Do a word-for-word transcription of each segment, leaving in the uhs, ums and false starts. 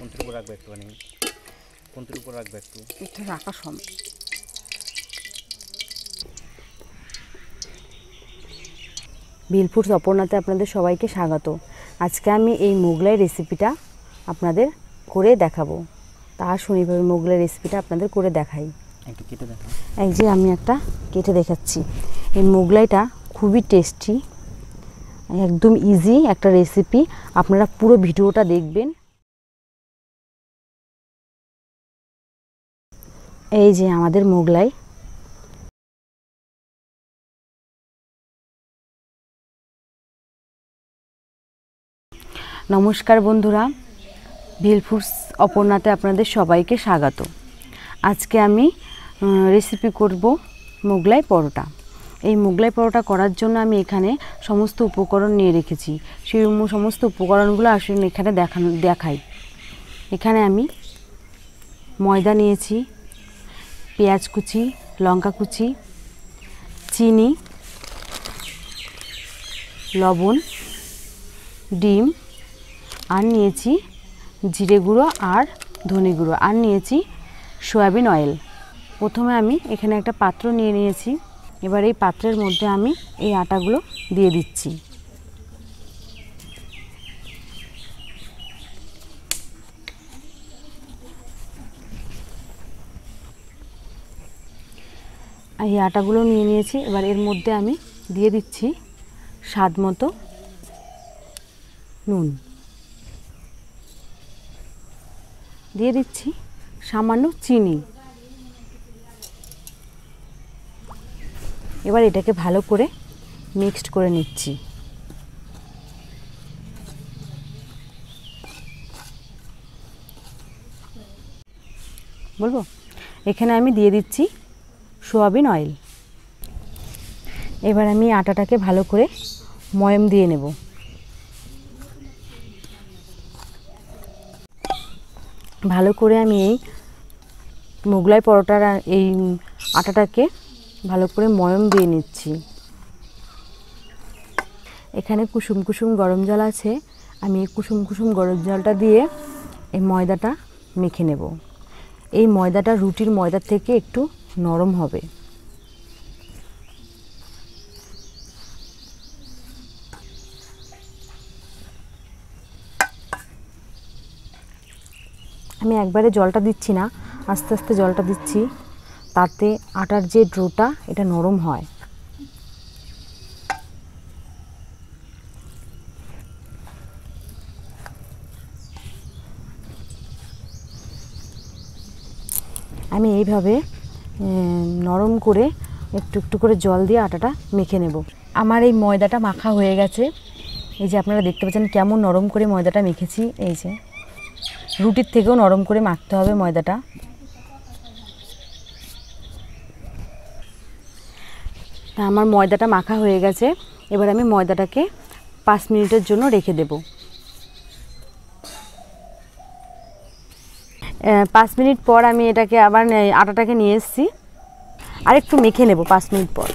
কোনটির উপর রাখবে একটুখানি, কোনটির উপর রাখবে একটু, এটা রাখা সম্ভব। ভিল ফুডস অপর্ণাতে আপনাদের সবাইকে স্বাগত। আজকে আমি এই মোগলাই রেসিপিটা আপনাদের করে দেখাবো। তার শনিবার মোগলাই রেসিপিটা আপনাদের করে দেখাই। একটু কেটে দেখাও। এই যে আমি একটা কেটে দেখাচ্ছি। এই মোগলাইটা খুবই টেস্টি, একদম ইজি একটা রেসিপি। আপনারা পুরো ভিডিওটা দেখবেন। এই যে আমাদের মোগলাই। নমস্কার বন্ধুরা, ভিল ফুডস অপর্ণাতে আপনাদের সবাইকে স্বাগত। আজকে আমি রেসিপি করব মোগলাই পরোটা। এই মোগলাই পরোটা করার জন্য আমি এখানে সমস্ত উপকরণ নিয়ে রেখেছি। সেই সমস্ত উপকরণগুলো আসলে এখানে দেখানো দেখাই। এখানে আমি ময়দা নিয়েছি, পেঁয়াজ কুচি, লঙ্কা কুচি, চিনি, লবণ, ডিম, আর নিয়েছি জিরে গুঁড়ো আর ধনে গুঁড়ো, আর নিয়েছি সয়াবিন অয়েল। প্রথমে আমি এখানে একটা পাত্র নিয়ে নিয়েছি। এবার এই পাত্রের মধ্যে আমি এই আটাগুলো দিয়ে দিচ্ছি। এই আটাগুলো নিয়ে নিয়েছি। এবার এর মধ্যে আমি দিয়ে দিচ্ছি স্বাদ মতো নুন, দিয়ে দিচ্ছি সামান্য চিনি। এবার এটাকে ভালো করে মিক্সড করে নিচ্ছি। বলবো এখানে আমি দিয়ে দিচ্ছি সয়াবিন অয়েল। এবার আমি আটাটাকে ভালো করে ময়ম দিয়ে নেব। ভালো করে আমি এই মোগলাই পরোটার এই আটাটাকে ভালো করে ময়ম দিয়ে নিচ্ছি। এখানে কুসুম কুসুম গরম জল আছে। আমি এই কুসুম কুসুম গরম জলটা দিয়ে এই ময়দাটা মেখে নেব। এই ময়দাটা রুটির ময়দা থেকে একটু নরম হবে। আমি একবারে জলটা দিচ্ছি না, আস্তে আস্তে জলটা দিচ্ছি, তাতে আটার যে ডোটা এটা নরম হয়। আমি এইভাবে নরম করে একটু একটু করে জল দিয়ে আটাটা মেখে নেব। আমার এই ময়দাটা মাখা হয়ে গেছে। এই যে আপনারা দেখতে পাচ্ছেন কেমন নরম করে ময়দাটা মেখেছি। এই যে রুটির থেকেও নরম করে মাখতে হবে ময়দাটা। তা আমার ময়দাটা মাখা হয়ে গেছে। এবার আমি ময়দাটাকে পাঁচ মিনিটের জন্য রেখে দেব। পাঁচ মিনিট পর আমি এটাকে আবার আটাটাকে নিয়ে এসেছি, আর একটু মেখে নেব পাঁচ মিনিট পর।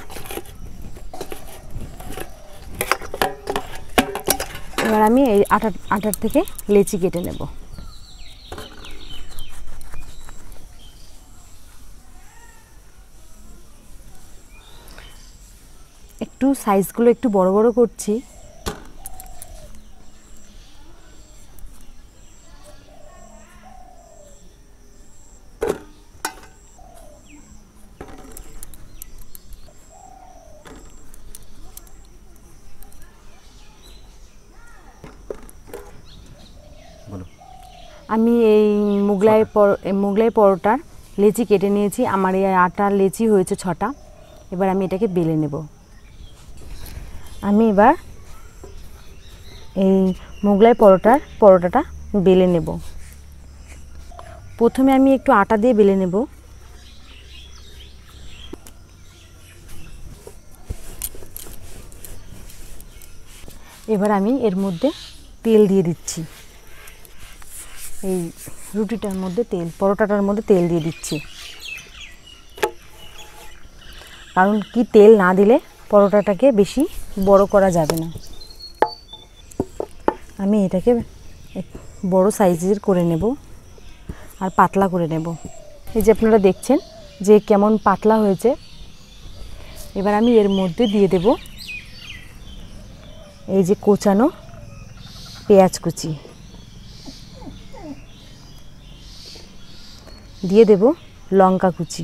এবার আমি এই আটা আটার থেকে লেচি কেটে নেব। একটু সাইজগুলো একটু বড় বড় করছি। আমি এই মোগলাই মোগলাই পরোটার লেচি কেটে নিয়েছি। আমার এই আটার লেচি হয়েছে ছটা। এবার আমি এটাকে বেলে নেব। আমি এবার এই মোগলাই পরোটার পরোটাটা বেলে নেব। প্রথমে আমি একটু আটা দিয়ে বেলে নেব। এবার আমি এর মধ্যে তেল দিয়ে দিচ্ছি। এই রুটিটার মধ্যে তেল, পরোটাটার মধ্যে তেল দিয়ে দিচ্ছি। কারণ কি, তেল না দিলে পরোটাটাকে বেশি বড় করা যাবে না। আমি এটাকে বড় সাইজের করে নেব আর পাতলা করে নেব। এই যে আপনারা দেখছেন যে কেমন পাতলা হয়েছে। এবার আমি এর মধ্যে দিয়ে দেব এই যে কোচানো পেঁয়াজ কুচি, দিয়ে দেব লঙ্কা কুচি,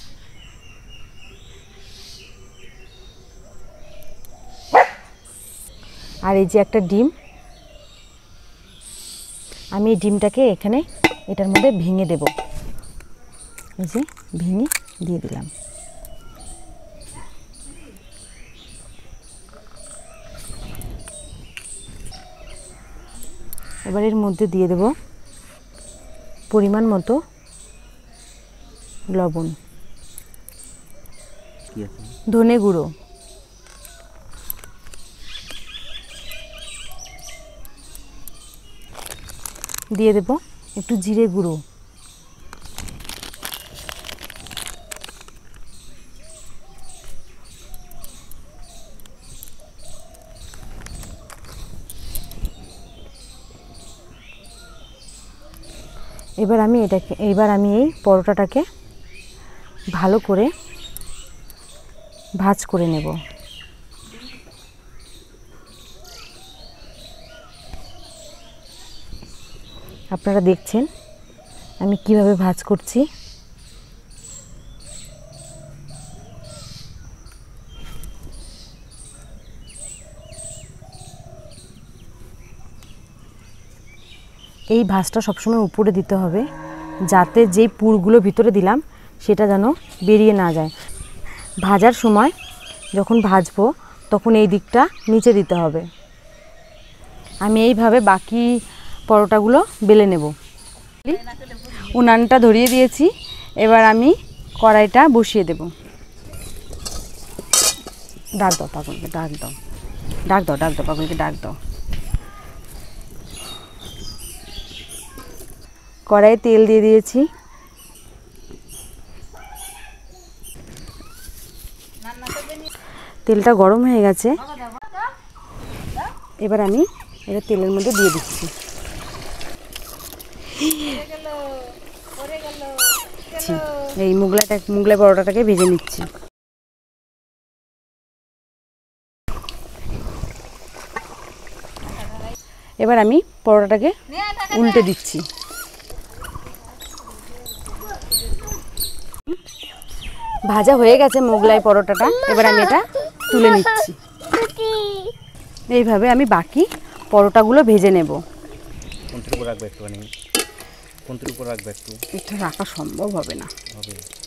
আর এই যে একটা ডিম, আমি এই ডিমটাকে এখানে এটার মধ্যে ভেঙে দেব। এই যে ভেঙে দিয়ে দিলাম। এবার এর মধ্যে দিয়ে দেব পরিমাণ মতো লবণ, ধনে গুঁড়ো, দিয়ে দেব একটু জিরে গুঁড়ো, এবার আমি এটাকে এবার আমি এই পরোটাটাকে ভালো করে ভাজ করে নেব। আপনারা দেখছেন আমি কিভাবে ভাজ করছি। এই ভাজটা সবসময় উপরে দিতে হবে, যাতে যেই পুরগুলো ভিতরে দিলাম সেটা যেন বেরিয়ে না যায়। ভাজার সময় যখন ভাজবো তখন এই দিকটা নিচে দিতে হবে। আমি এইভাবে বাকি পরোটাগুলো বেলে নেব। উনানটা ধরিয়ে দিয়েছি, এবার আমি কড়াইটা বসিয়ে দেব। ডাক দাও পাগলকে, ডাক দাও, ডাক দাও, ডাক দাও পাগলকে, ডাক দাও। কড়াইয়ে তেল দিয়ে দিয়েছি। তেলটা গরম হয়ে গেছে, এবার আমি এটা তেলের মধ্যে দিয়ে দিচ্ছি। এই মুগলাইটা মুগলাই পরোটাটাকে ভেজে নিচ্ছি। এবার আমি পরোটাটাকে উল্টে দিচ্ছি। ভাজা হয়ে গেছে মোগলাই পরোটাটা, এবার আমি এটা তুলে নিচ্ছি। এইভাবে আমি বাকি পরোটাগুলো ভেজে নেব। কোনটির উপর রাখবে একটুখানি, কোনটির উপর রাখবে একটু, এটা রাখা সম্ভব হবে না। হবে